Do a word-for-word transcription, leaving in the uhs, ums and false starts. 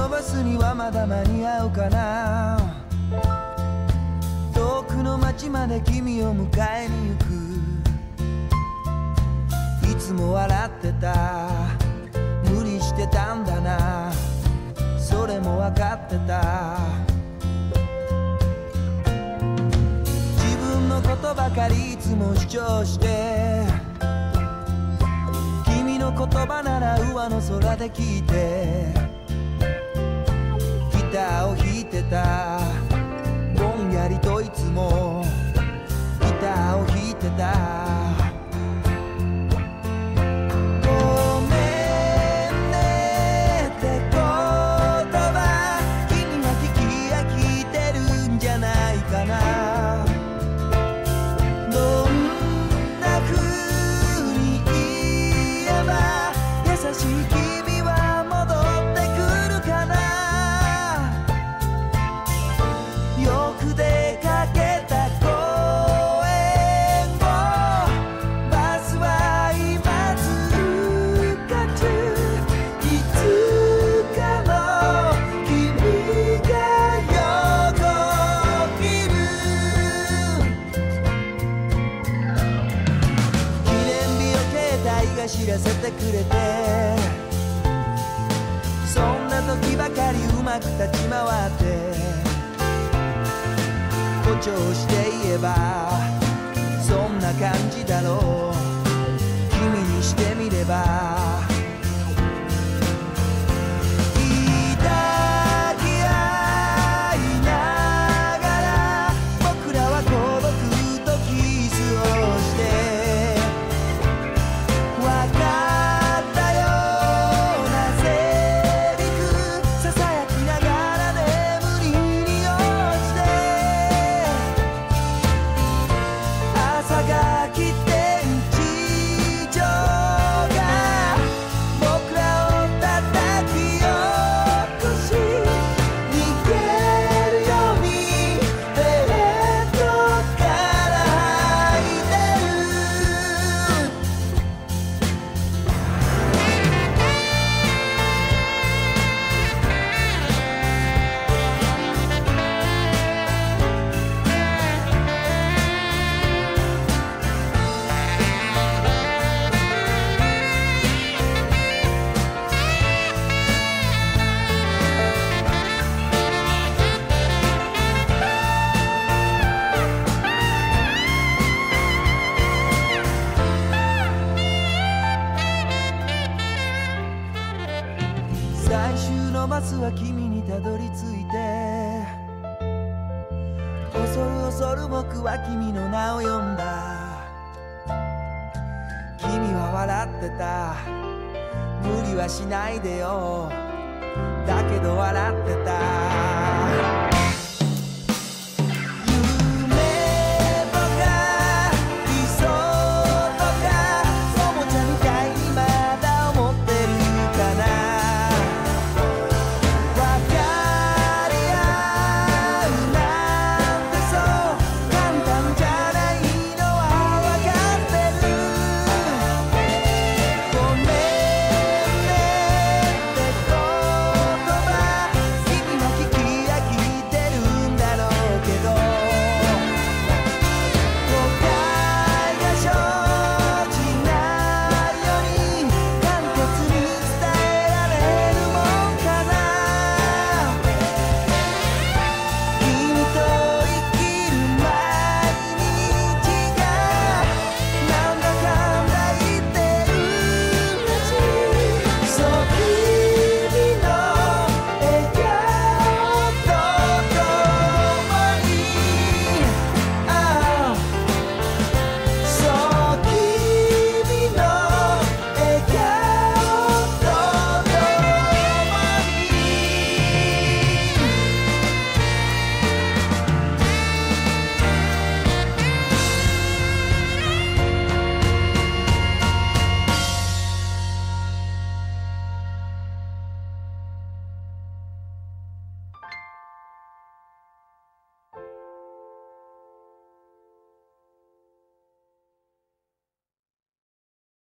のバスにはまだ間に合うかな。遠くの街まで君を迎えに行く。いつも笑ってた、無理してたんだな、それも分かってた。自分のことばかりいつも主張して、君の言葉なら上の空で聞いて、ギターを弾いてた。ぼんやりといつもギターを弾いてた。ごめんねって言葉、君は聞き飽きてるんじゃないかな。どんな風に言えば優しい君は戻ってくるかな。よく出かけた公園をバスは今通過中。いつかの君が横切る。記念日を携帯が知らせてくれて、そんな時ばかりうまく立ち回って、誇張して言えばそんな感じだろう。君にしてみれば抱き合いながら僕らは孤独とキスをして、分かったようなセリフささやきながら眠りに落ちて、朝が来て地上が僕らを叩き起こし、逃げるようにベッドから吐いてる。最終のバスは君にたどり着いて、恐る恐る僕は君の名を呼んだ。君は笑ってた、無理はしないでよ、だけど笑ってた。